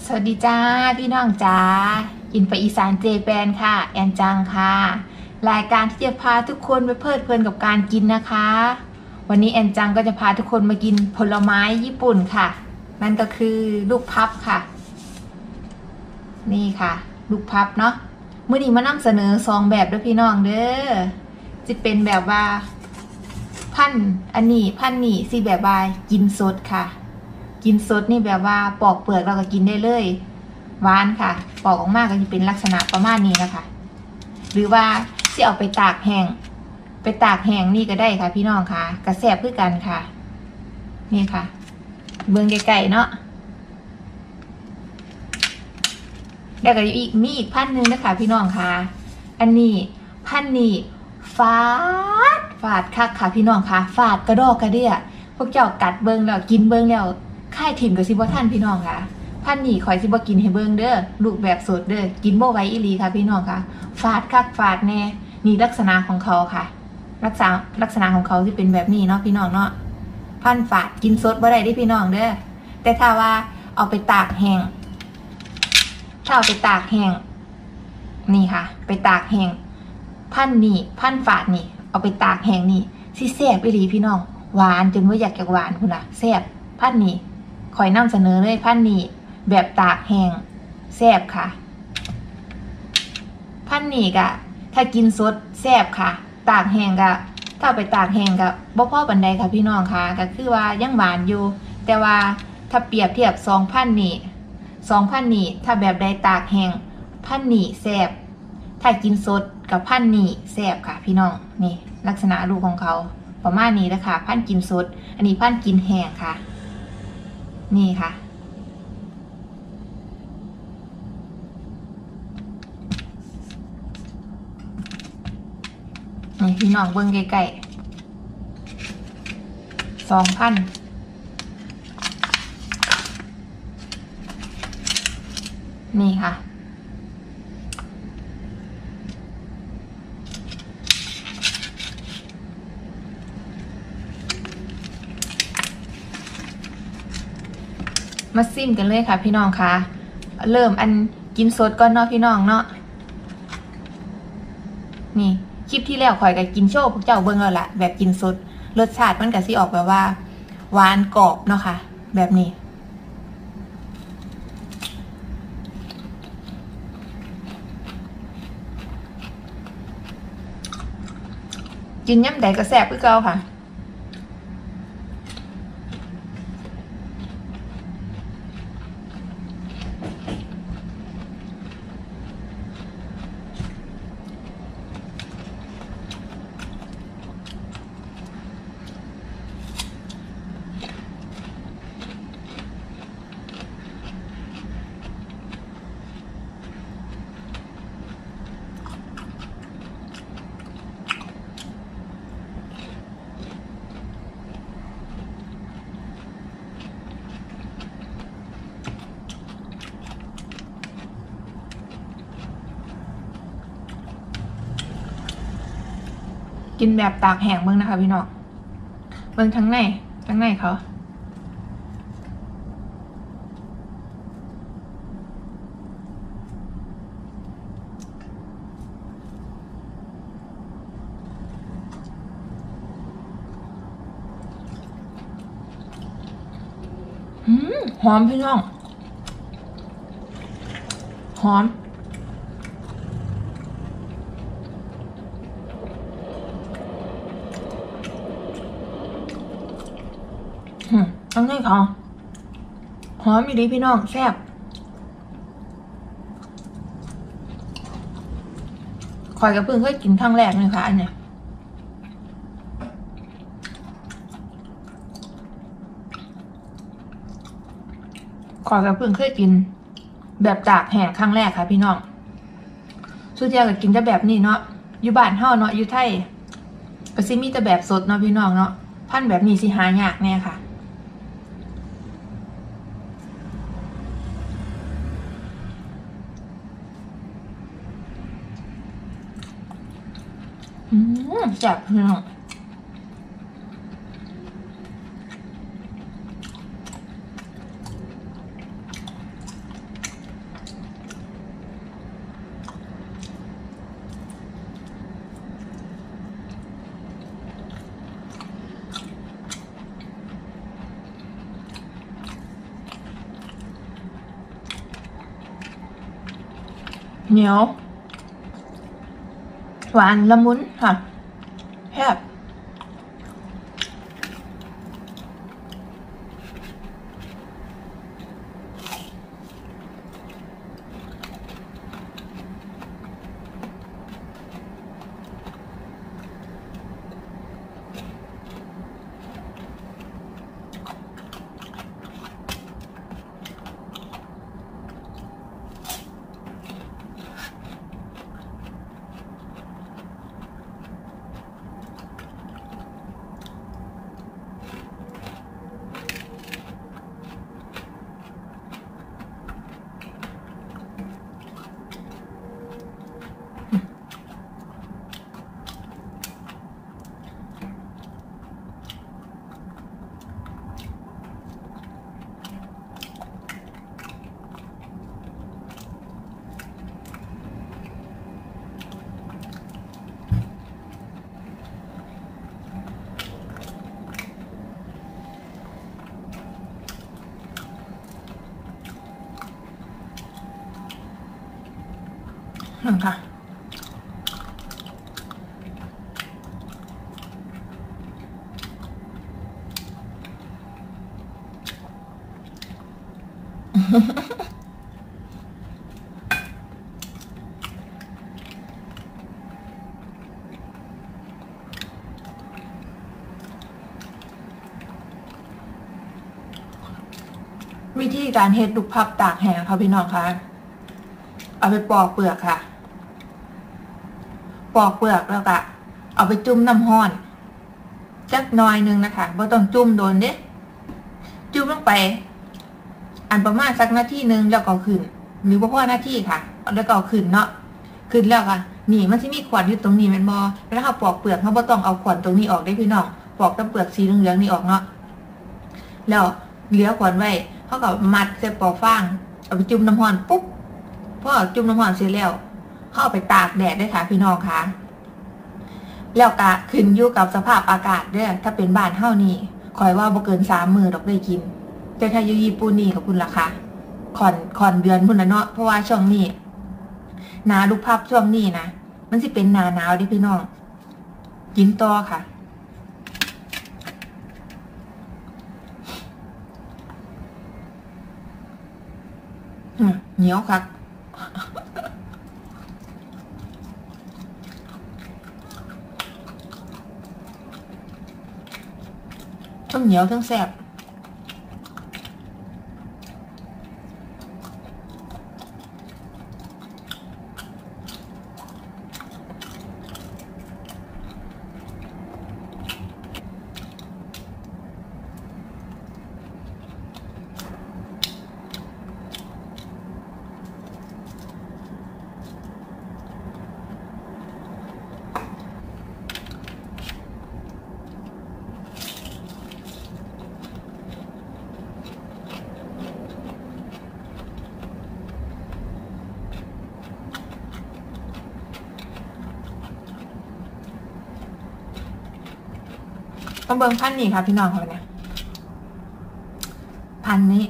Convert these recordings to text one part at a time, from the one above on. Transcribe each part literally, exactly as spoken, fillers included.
สวัสดีจ้าพี่น้องจ้าอินไปอีสานเจแปนค่ะแอนจังค่ะรายการที่จะพาทุกคนไปเพลิดเพลินกับการกินนะคะวันนี้แอนจังก็จะพาทุกคนมากินผลไม้ญี่ปุ่นค่ะนั่นก็คือลูกพับค่ะนี่ค่ะลูกพับเนาะเมื่อนี้มานำเสนอสองแบบด้วยพี่น้องเด้อจะเป็นแบบว่าพันอันนี้พันนี่สิแบบว่ากินสดค่ะกินสดนี่แบบว่าปอกเปลือกเราก็กินได้เลยหวานค่ะปอกออกมาก็จะเป็นลักษณะประมาณนี้นะคะหรือว่าที่เอาไปตากแห้งไปตากแห้งนี่ก็ได้ค่ะพี่น้องค่ะกระแสบเพื่อกันค่ะนี่ค่ะเบื้องไก่ๆเนาะแล้วก็อีกมีอีกพันหนึ่งนะคะพี่น้องค่ะอันนี้พันนี่ฟาดฟาดคักค่ะพี่น้องค่ะฟาดกระดอกกระเดี่ยพวกเจ้ากัดเบิ้งแล้วกินเบิ้งแล้วค่ายถิ่มกับซิบท่านพี่น้องค่ะพันนี่คอยซิบกินให้เบิ้งเด้อลูกแบบสดเด้อกินโบไว้อีหลีค่ะพี่น้องค่ะฟาดคักฟาดแน่นี่ลักษณะของเขาค่ะลักษณะลักษณะของเขาที่เป็นแบบนี้เนาะพี่น้องเนาะพันฟาดกินสดบ่ได้ที่พี่น้องเด้อแต่ถ้าว่าเอาไปตากแห้งถ้าเอาไปตากแห้งนี่ค่ะไปตากแห้งพันนี่พันฝาดนี่เอาไปตากแห้งนี่สิแซ่บอีหลีพี่น้องหวานจนว่าอยากจะหวานคุณล่ะแซ่บพันนี่คอยนำเสนอเลยพันนี่แบบตากแห้งแซ่บค่ะพันนี่กะถ้ากินสดแซ่บค่ะตากแห้งกะถ้าไปตากแห้งกะบ่พอปานใดค่ะพี่น้องค่ะก็คือว่ายังหวานอยู่แต่ว่าถ้าเปรียบเทียบสองพันนี่สองพันนี่ถ้าแบบใดตากแห้งพันนี่แซ่บถ้ากินสดกับพันนี่แซ่บค่ะพี่น้องนี่ลักษณะลูกของเขาประมาณนี้นะคะพันกินสดอันนี้พันกินแห้งค่ะนี่ค่ะนี่พี่น้องเบิ้งใกล้ๆสองพันนี่ค่ะมาซิมกันเลยค่ะพี่น้องค่ะเริ่มอันกินสดก่อนเนาะพี่น้องเนาะนี่คลิปที่แล้วข่อยก็กินโชว์พวกเจ้าเบิ่งแล้วล่ะแบบกินสดรสชาติมันก็สิออกแบบว่าหวานกรอบเนาะค่ะแบบนี้กินย่ำใดก็แซ่บคือเก่าค่ะกินแบบตากแห้งเบิ่งนะคะพี่น้องเบิ่งทั้งในทั้งในเขาอืมหอมพี่น้องหอมอืมทั้งในเขาหอมอีหลีพี่น้องแซ่บข่อยกับเพิ่งเคยกินครั้งแรกเลยค่ะอันเนี้ยข่อยกับเพิ่งเคยกินแบบตากแห้งครั้งแรกค่ะพี่น้องสุดท้ายก็กินแต่แบบนี้เนาะอยู่บ้านเฮาเนาะอยู่ไทยก็สิมีแต่แบบสดเนาะพี่น้องเนาะพันแบบนี้สิหายากแน่ค่ะอืมแซ่บพี่น้องเหนียวหวานละมุนค่ะแซ่บค่ะวิธีการเฮ็ดลูกพับตากแห้งค่ะพี่น้องคะเอาไปปอกเปลือกค่ะปอกเปลือกแล้วก็เอาไปจุ่มน้ำร้อนจักหน่อยนึงนะคะบ่ต้องจุ่มโดนเด้จุ่มลงไปอันประมาณสักนาทีนึงแล้วก็ขึ้นหรือว่าพอนาทีค่ะแล้วก็ขึ้นเนาะขึ้นแล้วค่ะนี่มันจะมีขวดอยู่ตรงนี้แม่นบ่แล้วเขาปอกเปลือกเขาบ่ต้องเอาขวดตรงนี้ออกได้พี่น้องปอกแต่เปลือกสีเหลืองๆนี่ออกเนาะแล้วเหลือขวดไว้เขาก็มัดใส่ปอกฟางเอาไปจุ่มน้ำร้อนปุ๊บพอจุ่มน้ำร้อนเสร็จแล้วเขาเอาไปตากแดดได้ค่ะพี่น้องค่ะแล้วก็ขึ้นอยู่กับสภาพอากาศเด้อถ้าเป็นบ้านเฮานี่คอยว่าบ่เกินสามมื้อดอกได้กินแต่ถ้าอยู่ญี่ปุ่นนี่ก็พุ่นล่ะค่ะค่อนค่อนเดือนพุ่นน่ะเนาะเพราะว่าช่วงนี้หนาลูกพับช่วงนี้นะมันสิเป็นหน้าหนาวเด้พี่น้องกินต่อค่ะเหนียวค่ะทั้งเหนียวทั้งแซ่บต้องเบิ่งพันนี้ค่ะพี่น้องค่ะเนี่ยพันนี้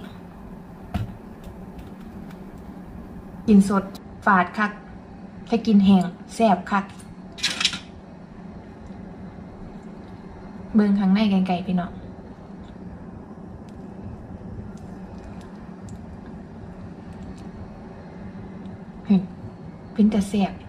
กินสดฝาดคักถ้ากินแห้งแซ่บคักเบิ่งข้างในไก่ๆพี่น้องเห็นเป็นแต่แซ่บ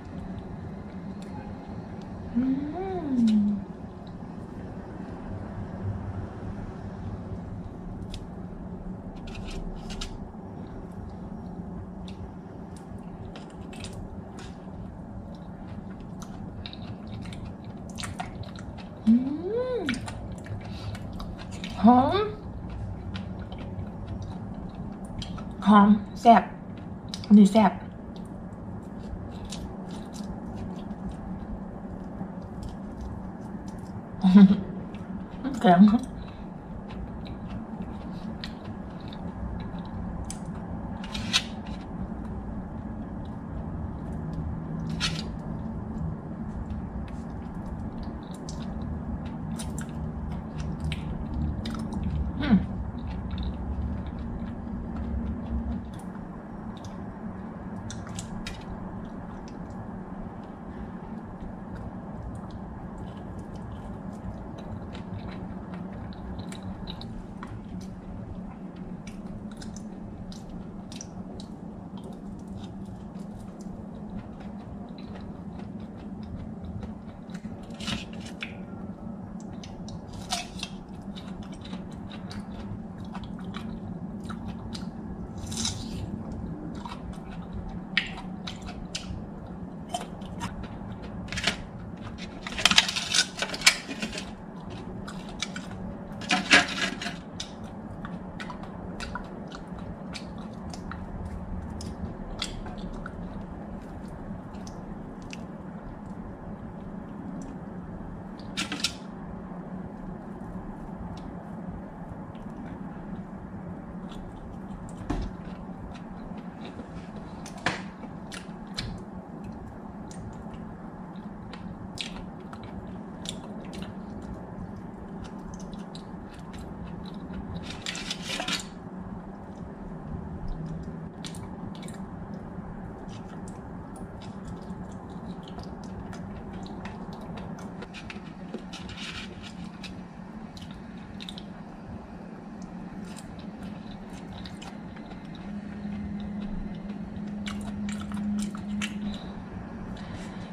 หอมหอมแซ่บนี่แซ่บแข็ง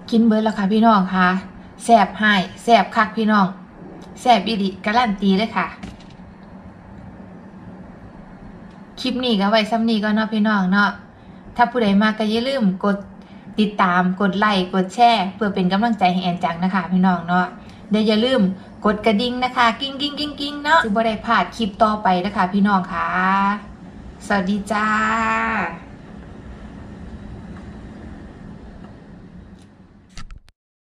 กินเบิร์ดแล้วค่ะพี่น้องค่ะแสบให้แสบคักพี่น้องแสบอีดิการันตีเลยค่ะคลิปนี้ก็ไว้ซ้ำนี้ก็เนาะพี่น้องเนาะถ้าผู้ใดมาก็อย่าลืมกดติดตามกดไลค์กดแชร์เพื่อเป็นกำลังใจให้แอนจังนะคะพี่น้องเนาะเดี๋ยวอย่าลืมกดกระดิ่งนะคะกิ้งกิ้งกิ้งกิ้งเนาะจะบ่ได้พลาดคลิปต่อไปนะคะพี่น้องค่ะสวัสดีจ้า